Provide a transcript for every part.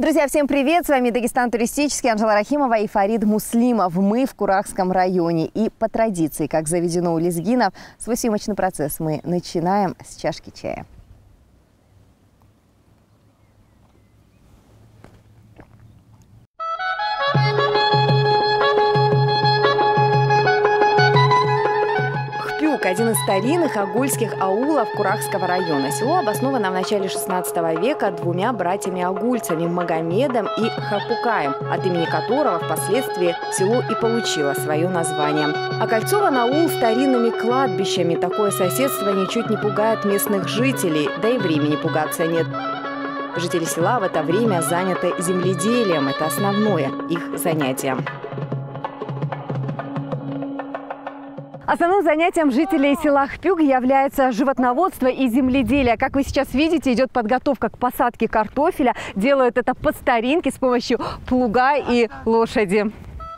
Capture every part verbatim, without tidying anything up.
Друзья, всем привет! С вами Дагестан Туристический, Анжела Рахимова и Фарид Муслимов. Мы в Курахском районе. И по традиции, как заведено у лезгинов, свой съемочный процесс мы начинаем с чашки чая. Один из старинных агульских аулов Курахского района. Село обосновано в начале шестнадцатого века двумя братьями-агульцами Магомедом и Хапукаем, от имени которого впоследствии село и получило свое название. Окольцован аул старинными кладбищами. Такое соседство ничуть не пугает местных жителей, да и времени пугаться нет. Жители села в это время заняты земледелием. Это основное их занятие. Основным занятием жителей села Хпюк является животноводство и земледелие. Как вы сейчас видите, идет подготовка к посадке картофеля. Делают это по старинке с помощью плуга и лошади.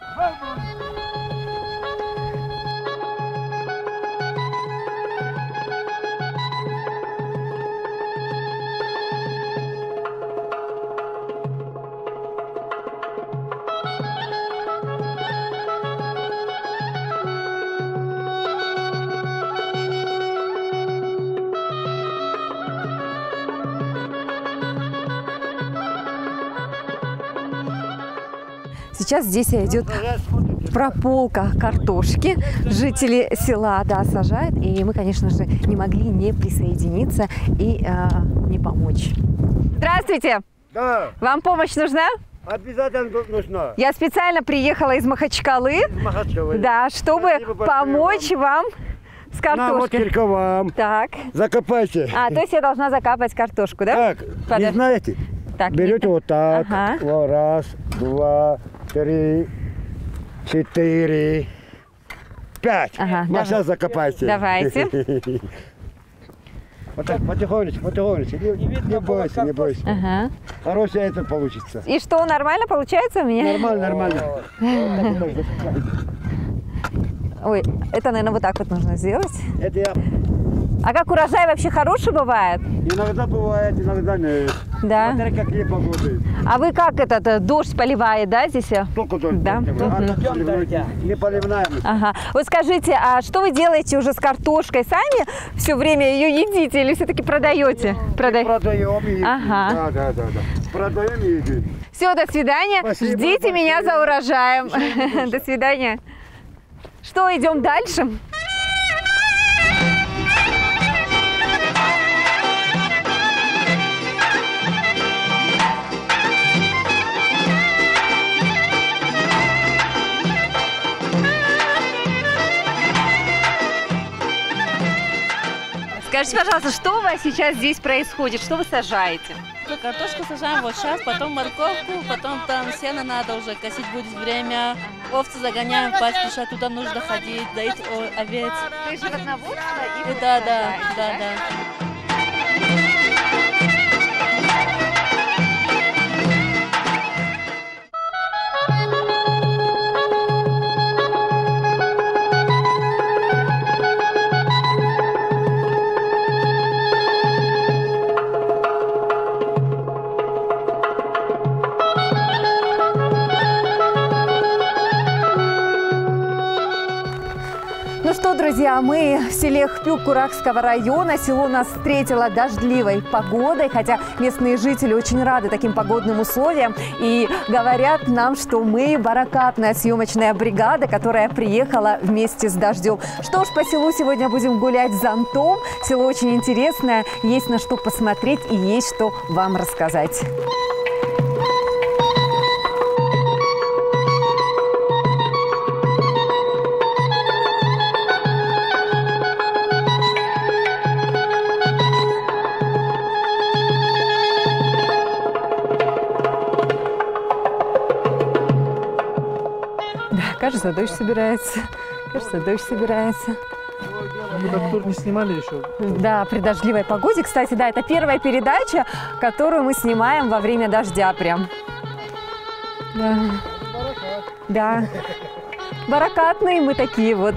Сейчас здесь идет прополка картошки. Жители села, да, сажают. И мы, конечно же, не могли не присоединиться и э, не помочь. Здравствуйте! Да. Вам помощь нужна? Обязательно нужна. Я специально приехала из Махачкалы. Из Махачкалы. Да, чтобы помочь вам с картошкой. На, вот только вам. Так. Закопайте. А, то есть я должна закапать картошку, да? Так, Подож... не знаете? Так, берете не... вот так. Ага. Вот, раз, два, три, четыре, пять. Ага, а сейчас закопайте. Давайте. Вот так, потихонечку, потихонечку. Не, не, не бойся, не бойся. Ага. Хорошее это получится. И что, нормально получается у меня? Нормально, нормально. Ой, это, наверное, вот так вот нужно сделать. Это я... А как урожай вообще хороший бывает? Иногда бывает, иногда нет. Да. Смотря какие погоды. А вы как этот дождь поливает, да, здесь? Только дождь. Да. Не поливаем. Ага. Вот скажите, а что вы делаете уже с картошкой? Сами все время ее едите или все-таки продаете? Прода... Продаем и едим. Ага. Да, да, да, да. Продаем и едим. Все, до свидания. Спасибо, Ждите спасибо. меня за урожаем. До свидания. Что, идем дальше? Скажите, пожалуйста, что у вас сейчас здесь происходит? Что вы сажаете? Картошку сажаем вот сейчас, потом морковку, потом там сено надо уже косить будет время. Овцы загоняем в пастбище, туда нужно ходить, доить овец. То есть животноводство и да, да, да, да. Ну что, друзья, мы в селе Хпюк Курахского района. Село нас встретило дождливой погодой, хотя местные жители очень рады таким погодным условиям. И говорят нам, что мы баракатная съемочная бригада, которая приехала вместе с дождем. Что ж, по селу сегодня будем гулять с зонтом. Село очень интересное, есть на что посмотреть и есть что вам рассказать. Кажется, дождь собирается. Кажется, дождь собирается. Мы так тур не снимали еще. Да, при дождливой погоде. Кстати, да, это первая передача, которую мы снимаем во время дождя прям. Да. Да. Баракатные мы такие вот.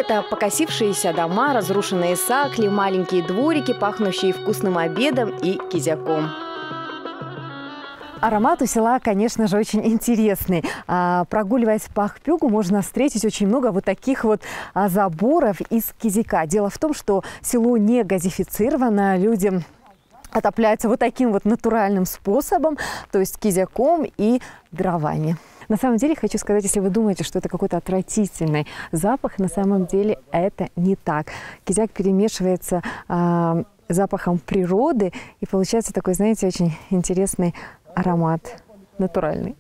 Это покосившиеся дома, разрушенные сакли, маленькие дворики, пахнущие вкусным обедом и кизяком. Аромат у села, конечно же, очень интересный. А, прогуливаясь по Ахпюгу, можно встретить очень много вот таких вот а, заборов из кизяка. Дело в том, что село не газифицировано, люди отопляются вот таким вот натуральным способом, то есть кизяком и дровами. На самом деле, хочу сказать, если вы думаете, что это какой-то отвратительный запах, на самом деле это не так. Кизяк перемешивается а, запахом природы, и получается такой, знаете, очень интересный аромат, натуральный.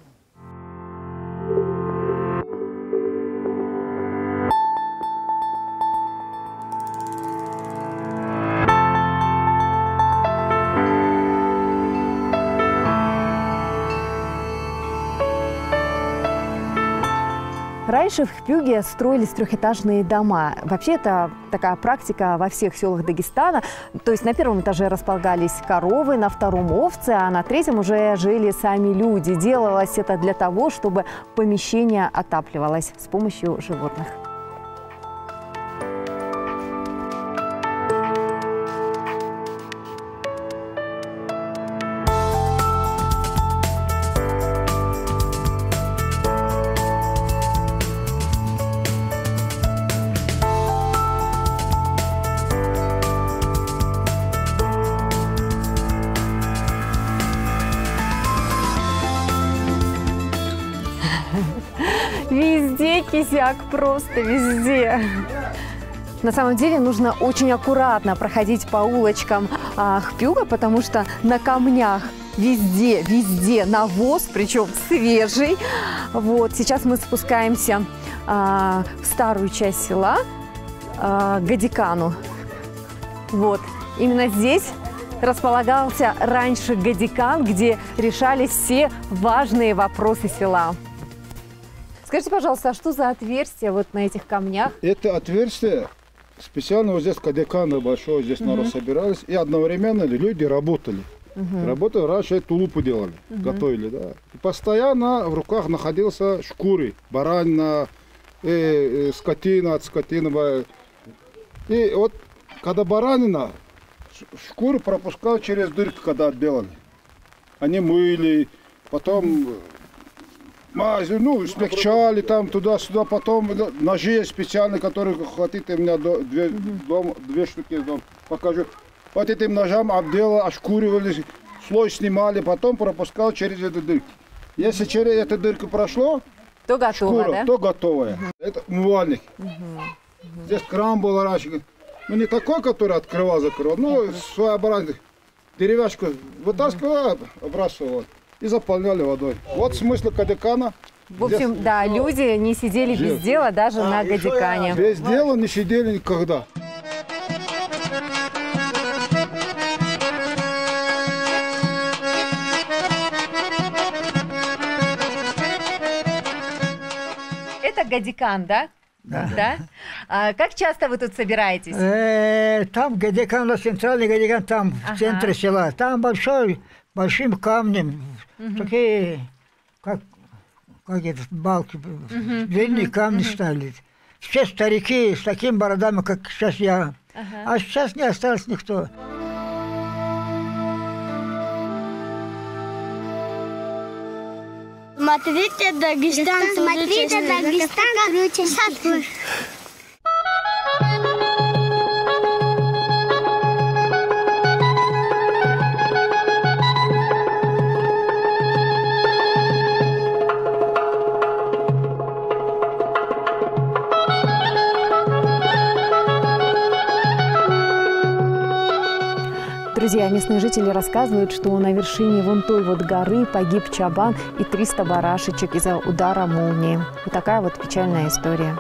Раньше в Хпюге строились трехэтажные дома. Вообще это такая практика во всех селах Дагестана. То есть на первом этаже располагались коровы, на втором овцы, а на третьем уже жили сами люди. Делалось это для того, чтобы помещение отапливалось с помощью животных. Везде кизяк, просто везде. На самом деле нужно очень аккуратно проходить по улочкам а, Хпюга, потому что на камнях везде, везде навоз, причем свежий. Вот, сейчас мы спускаемся а, в старую часть села, а, Гадикану. Вот, именно здесь располагался раньше Гадикан, где решались все важные вопросы села. Скажите, пожалуйста, а что за отверстие вот на этих камнях? Это отверстие специально вот здесь Гадикана большой, здесь uh-huh. народ собирались, и одновременно люди работали. Uh-huh. Работали, раньше тулупы делали, uh-huh. готовили, да. И постоянно в руках находился шкуры, баранина, э, э, скотина от скотины. И вот когда баранина, шкуры пропускали через дырку, когда отделали. Они мыли, потом... Ну, смягчали там туда-сюда, потом ножи специальные, которые хватит, у меня две, uh-huh. дом, две штуки дома, покажу. Вот этим ножам обделали, ошкуривали, слой снимали, потом пропускал через эту дырку. Если через эту дырку прошло, то готово, шкура, да? то готовая. Uh-huh. Это умывальник. Uh-huh. Uh-huh. Здесь кран был раньше, ну не такой, который открывал, закрывал, но uh-huh. своеобразный. Деревяшку вытаскивал, обрасывал. И заполняли водой. Вот смысл Гадикана. В общем, здесь... да, люди не сидели без Здесь. дела даже а, на Гадикане. Без дела не сидели никогда. Это Гадикан, да? Да. да? А как часто вы тут собираетесь? Э, там Гадикан, центральный Гадикан, там ага. в центре села. Там большой, большим камнем. Угу. Такие, как, как это, балки, угу. длинные угу. камни угу. стали. Все старики с такими бородами, как сейчас я. Ага. А сейчас не осталось никто. Смотрите, Дагестан, смотрите, Дагестан, круче. Друзья, местные жители рассказывают, что на вершине вон той вот горы погиб чабан и триста барашечек из-за удара молнии. Вот такая вот печальная история.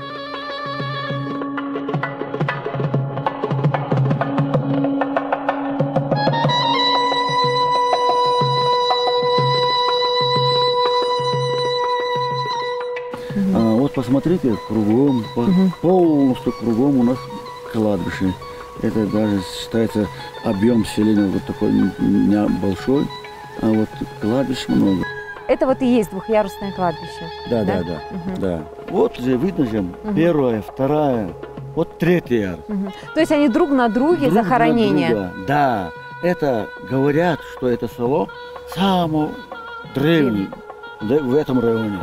А, вот посмотрите, кругом, угу. полностью кругом у нас кладбище. Это даже считается объем селения вот такой небольшой, а вот кладбищ много. Это вот и есть двухъярусное кладбище. Да, да, да. да. Угу. да. Вот же видно же, угу. первая, вторая, вот третий ярус. Угу. То есть они друг на друге Друг захоронения? На друга. Да, это говорят, что это село самое древнее в этом районе.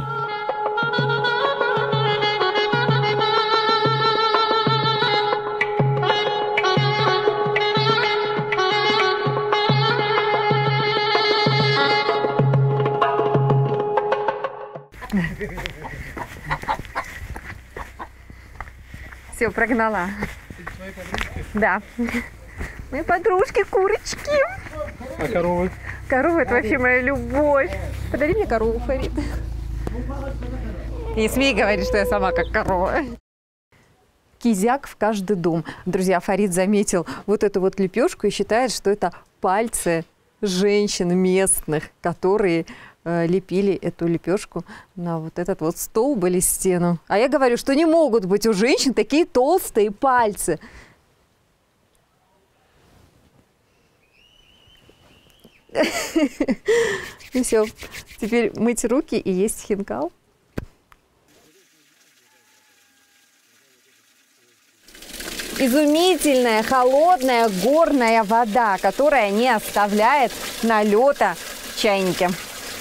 Все, прогнала. Да. Мои подружки, курочки. А коровы? Корова — это вообще моя любовь. Подари мне корову, Фарид. Не смей говорить, что я сама как корова. Кизяк в каждый дом. Друзья, Фарид заметил вот эту вот лепешку и считает, что это пальцы женщин местных, которые э, лепили эту лепешку на вот этот вот столб или стену. А я говорю, что не могут быть у женщин такие толстые пальцы. И все. Теперь мыть руки и есть хинкал. Изумительная, холодная горная вода, которая не оставляет налета в чайнике.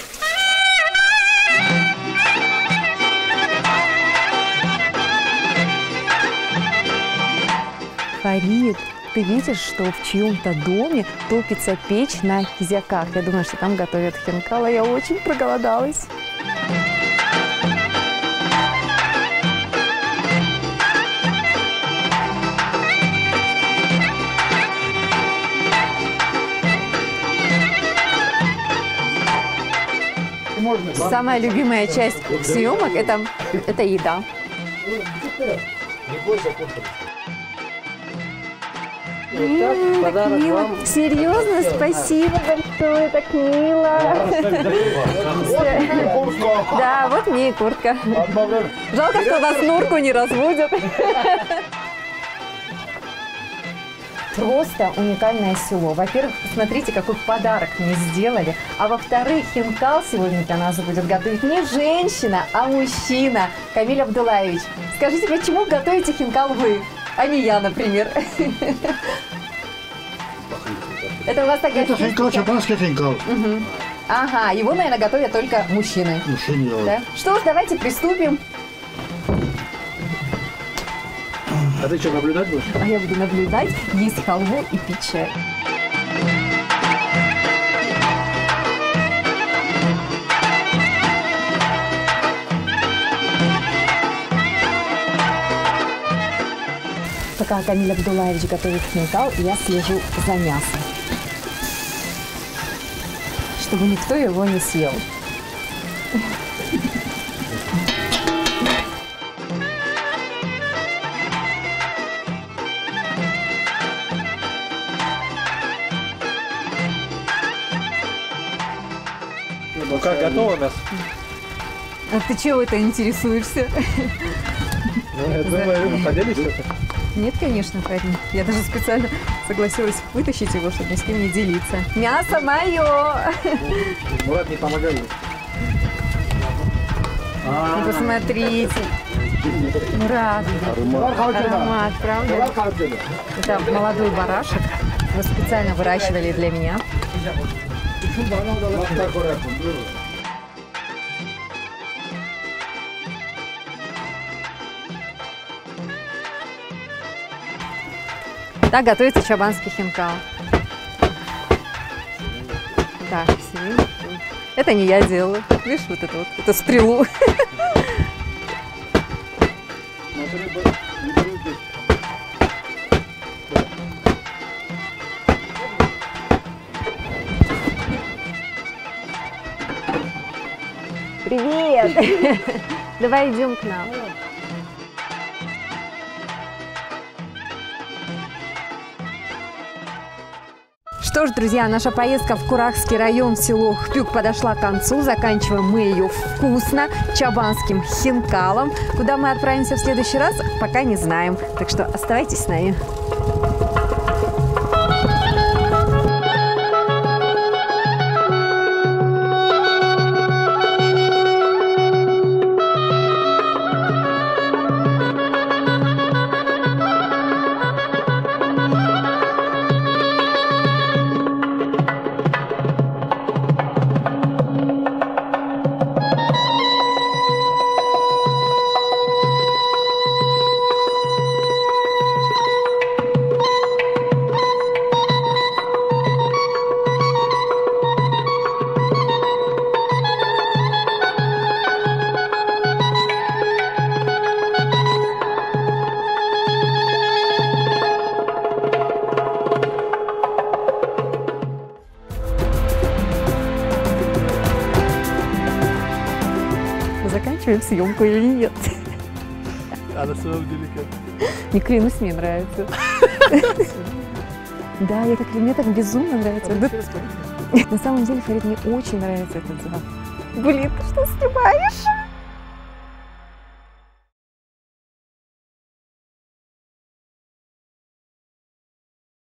Фарид, ты видишь, что в чьем-то доме топится печь на кизяках? Я думаю, что там готовят хинкал, а я очень проголодалась. Самая любимая часть съемок это, это еда. М-м, так мило. Серьезно, спасибо большое, так мило. Да, вот мне и куртка. Жалко, что нас Нурку не разводят. Просто уникальное село. Во-первых, посмотрите, какой подарок мне сделали. А во-вторых, хинкал сегодня для нас будет готовить не женщина, а мужчина. Камиль Абдулаевич, скажите, почему готовите хинкал вы, а не я, например? Это у вас такая... Это хинкал, чабанский хинкал. Угу. Ага, его, наверное, готовят только мужчины. Мужчины, да? Что ж, давайте приступим. А ты что, наблюдать будешь? А я буду наблюдать, есть халву и пить чай. Пока Камиль Абдулаевич готовит хинкал, я слежу за мясом, чтобы никто его не съел. Ну как, готово мясо? А ты чего это интересуешься? Ну, я думаю, вы поделись это? Нет, конечно, парень. Я даже специально согласилась вытащить его, чтобы ни с кем не делиться. Мясо мое! Мурат, не помогай. Ну, посмотрите. Мурат. Аромат, правда? Это молодой барашек. Его специально выращивали для меня. Так готовится чабанский хинкал. Так, все. Это не я делала. Видишь, вот это вот, эту стрелу. Привет! Давай идем к нам. Что ж, друзья, наша поездка в Курахский район, в село Хпюк, подошла к концу. Заканчиваем мы ее вкусно чабанским хинкалом. Куда мы отправимся в следующий раз, пока не знаем. Так что оставайтесь с нами. заканчиваем съемку или нет. А на самом деле как? Не клянусь, мне нравится. Да, я так, мне так безумно нравится. На самом деле, Фарид, мне очень нравится этот запах. Блин, ты что снимаешь?